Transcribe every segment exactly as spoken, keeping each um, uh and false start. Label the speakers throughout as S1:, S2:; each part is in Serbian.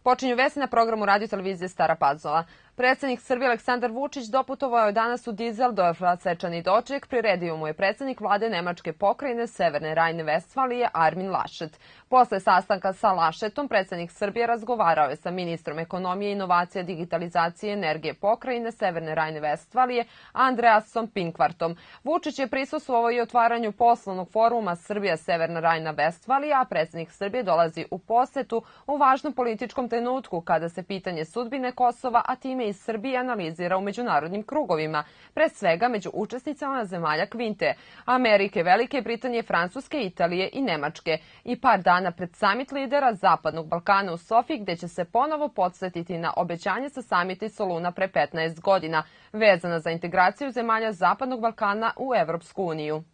S1: Počinju vesti na programu radio televizije Stara Pazova. Predsjednik Srbije Aleksandar Vučić doputovao je danas u Dizeldorf, a svečani doček priredio mu je predsjednik vlade Nemačke pokrajine Severne Rajne-Vestfalije Armin Laschet. Posle sastanka sa Laschetom, predsjednik Srbije razgovarao je sa ministrom ekonomije, inovacije, digitalizacije i energije pokrajine Severne Rajne-Vestfalije Andreasom Pinkvartom. Vučić je prisustvovao i otvaranju poslovnog foruma Srbija-Severna Rajna-Vestfalija, a predsjednik Srbije dolazi u posetu u važnom političkom trenutku kada se pitanje sudbine Kosova, a time iz Srbije analizira u međunarodnim krugovima, pre svega među učesnicama zemalja Kvinte, Amerike, Velike Britanije, Francuske, Italije i Nemačke. I par dana pred samit lidera Zapadnog Balkana u Sofiji, gde će se ponovo podsjetiti na obećanje sa samita iz Soluna pre petnaest godina, vezana za integraciju zemalja Zapadnog Balkana u Evropsku uniju.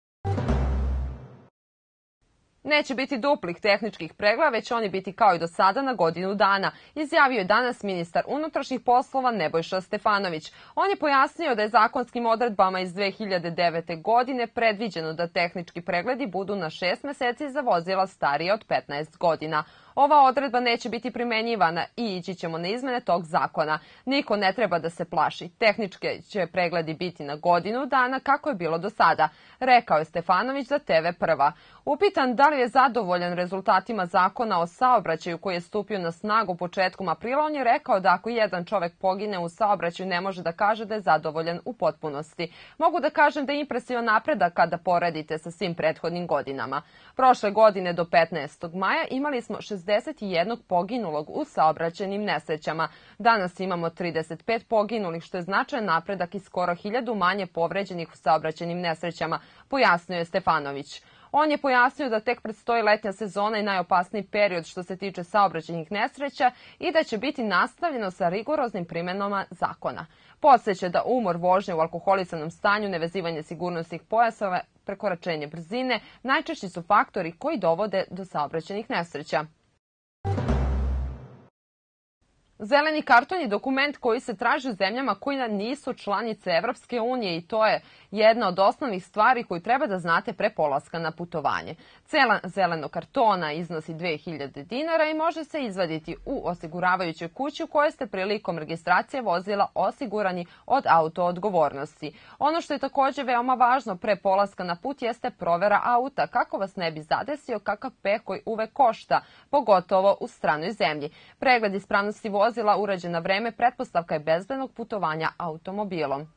S1: Neće biti duplih tehničkih pregleda, već oni biti kao i do sada na godinu dana, izjavio je danas ministar unutrašnjih poslova Nebojša Stefanović. On je pojasnio da je zakonskim odredbama iz dve hiljade devete. godine predviđeno da tehnički pregledi budu na šest meseci za vozila starije od petnaest godina. Ova odredba neće biti primenjivana i ići ćemo na izmene tog zakona. Niko ne treba da se plaši. Tehnički će pregledi biti na godinu dana kako je bilo do sada, rekao je Stefanović za te ve Prva. Upitan da li je zadovoljan rezultatima zakona o saobraćaju koji je stupio na snagu početkom aprila, on je rekao da ako jedan čovek pogine u saobraćaju ne može da kaže da je zadovoljan u potpunosti. Mogu da kažem da je impresivan napredak kada poredite sa svim prethodnim godinama. Prošle godine do petnaestog maja imali smo šezdeset jednog poginulog u saobraćajnim nesrećama. Danas imamo trideset pet poginulih, što je značajan napredak i skoro hiljadu manje povređenih u saobraćajnim nesrećama, pojasnio je Stefanović. On je pojasnio da tek predstoji letnja sezona i najopasniji period što se tiče saobraćajnih nesreća i da će biti nastavljeno sa rigoroznim primenama zakona. Podseća da umor, vožnje u alkoholisanom stanju, nevezivanje sigurnosnih pojasova, prekoračenje brzine najčešći su faktori koji dovode do saobraćajnih nesreća. Zeleni karton je dokument koji se traži u zemljama koje nisu članice Evropske unije i to je jedna od osnovnih stvari koju treba da znate pre polaska na putovanje. Cena zelenog kartona iznosi dve hiljade dinara i može se izvaditi u osiguravajućoj kući u kojoj ste prilikom registracije vozila osigurani od auto odgovornosti. Ono što je također veoma važno pre polaska na put jeste provera auta, kako vas ne bi zadesio kakav peh koji uvek košta, pogotovo u stranoj zemlji. Pregled ispravnosti vozila vozila urađen na vreme pretpostavka je bezbednog putovanja automobilom.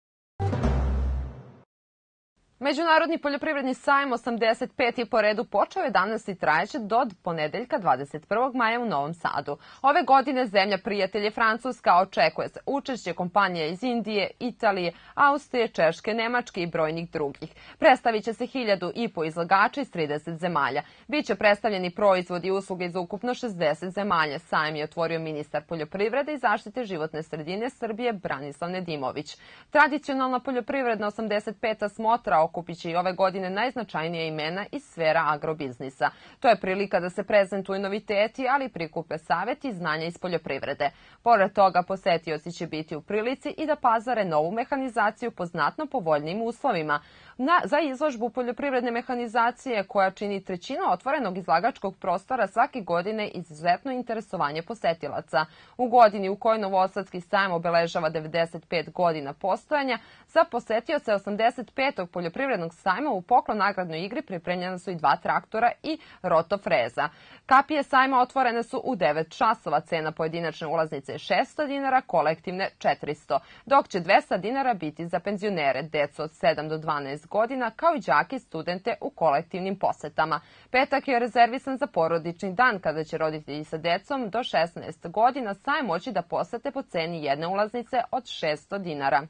S1: Međunarodni poljoprivredni sajam osamdeset peti po redu počeo je danas i trajeće do ponedeljka dvadeset prvog maja u Novom Sadu. Ove godine zemlja prijatelje Francuska očekuje se učešće kompanija iz Indije, Italije, Austrije, Češke, Nemačke i brojnih drugih. Predstavit će se hiljadu i po izlagača iz trideset zemalja. Biće predstavljeni proizvodi i usluge iz ukupno šezdeset zemalja. Sajam je otvorio ministar poljoprivrede i zaštite životne sredine Srbije Branislav Nedimović. Tradicionalna poljoprivredna osamdeset peta smotra okupit će i ove godine najznačajnija imena iz sfera agrobiznisa. To je prilika da se prezentuju noviteti, ali i prikupe saveti i znanja iz poljoprivrede. Pored toga, posetioci će biti u prilici i da pazare novu mehanizaciju po znatno povoljnijim uslovima. Na, za izložbu poljoprivredne mehanizacije, koja čini trećinu otvorenog izlagačkog prostora, svake godine izuzetno interesovanje posetilaca. U godini u kojoj Novosadski sajam obeležava devedeset pet godina postojanja, za posetioce osamdeset petog poljoprivrednog sajma u poklon nagradnoj igri pripremljena su i dva traktora i rotofreza. Kapije sajma otvorene su u devet časova, cena pojedinačne ulaznice je šesto dinara, kolektivne četiristo, dok će dvesta dinara biti za penzionere, decu od sedam do dvanaest godina, kao i đake i studente u kolektivnim posetama. Petak je rezervisan za porodični dan, kada će roditelji sa decom do šesnaest godina sajam moći da posete po ceni jedne ulaznice od šesto dinara.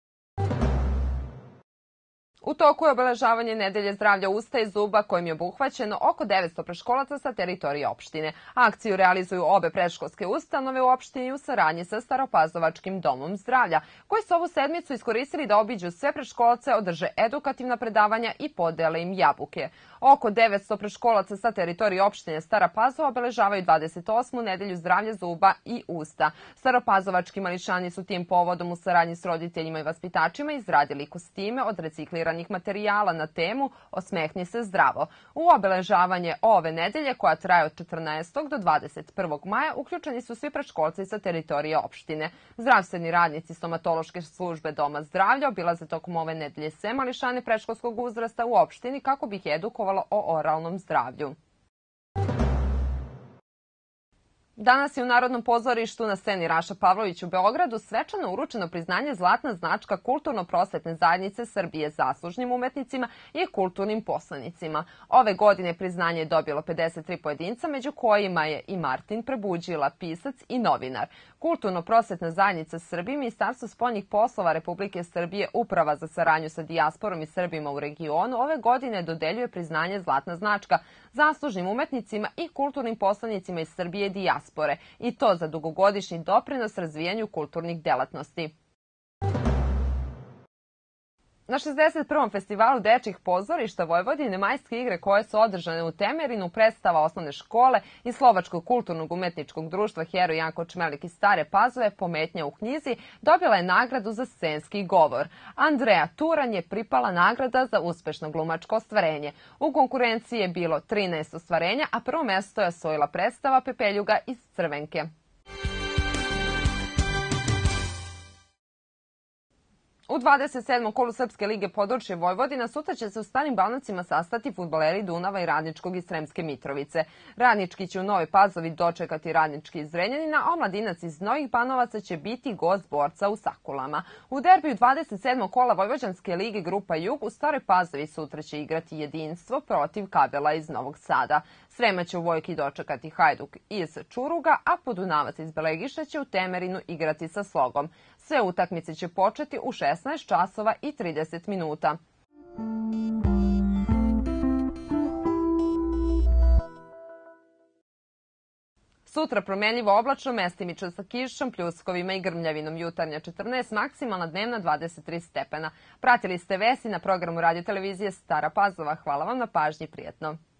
S1: U toku je obeležavanje Nedelje zdravlja usta i zuba kojim je obuhvaćeno oko devetsto predškolaca sa teritorije opštine. Akciju realizuju obe predškolske ustanove u opštini u saradnji sa Staropazovačkim domom zdravlja, koji su ovu sedmicu iskoristili da obiđu sve predškolce, održe edukativna predavanja i podele im jabuke. Oko devetsto predškolaca sa teritorije opštine Stara Pazova obeležavaju dvadeset osmu Nedelju zdravlja zuba i usta. Staropazovački mališani su tim povodom u saradnji s roditeljima i vaspitačima izradili kostime od recikliranih humanitarnih materijala na temu Osmehni se zdravo. U obeležavanje ove nedelje, koja traje od četrnaestog do dvadeset prvog maja, uključeni su svi predškolci sa teritorije opštine. Zdravstveni radnici stomatološke službe Doma zdravlja obilaze tokom ove nedelje sve mališane predškolskog uzrasta u opštini kako bi ih edukovalo o oralnom zdravlju. Danas je u Narodnom pozorištu na sceni Raša Pavlović u Beogradu svečano uručeno priznanje Zlatna značka Kulturno-prosvetne zajednice Srbije zaslužnim umetnicima i kulturnim poslanicima. Ove godine priznanje je dobilo pedeset tri pojedinca, među kojima je i Martin Prebuđila, pisac i novinar. Kulturno-prosvetna zajednica Srbije, Ministarstvo spoljnih poslova Republike Srbije, Uprava za saradnju sa dijasporom i Srbima u regionu ove godine dodeljuje priznanje Zlatna značka zaslužnim umetnicima i kulturnim poslanicima iz Srbije i dijaspore, i to za dugogodišnji doprinos razvijanju kulturnih delatnosti. Na šezdeset prvom festivalu dečjih pozorišta Vojvodine majske igre koje su održane u Temerinu, predstava osnovne škole i Slovačkog kulturnog umetničkog društva Heroj Janko Čmelik iz Stare Pazove Pometnja u knjizi dobila je nagradu za scenski govor. Andreja Turan je pripala nagrada za uspešno glumačko ostvarenje. U konkurenciji je bilo trinaest ostvarenja, a prvo mesto je osvojila predstava Pepeljuga iz Crvenke. U dvadeset sedmom kolu Srpske lige područje Vojvodina sutra će se u Starim Bavnovcima sastati fudbaleri Dunava i Radničkog iz Sremske Mitrovice. Radnički će u Novoj Pazovi dočekati Radnički iz Zrenjanina, a Omladinac iz Novih Banovaca će biti gost Borca u Sakulama. U derbiju dvadeset sedmog kola Vojvođanske lige Grupa Jug u Staroj Pazovi sutra će igrati Jedinstvo protiv Kabela iz Novog Sada. Srema će u Vojki dočekati Hajduk iz Čuruga, a Podunavac iz Belegiša će u Temerinu igrati sa Slogom. Sve utakmice će početi u šesnaest časova i trideset minuta. Sutra promenljivo oblačno, mestimično sa kišom, pljuskovima i grmljavinom. Jutarnja četrnaest, maksimalna dnevna dvadeset tri stepena. Pratili ste vesti na programu radio televizije Stara Pazova. Hvala vam na pažnji, prijetno.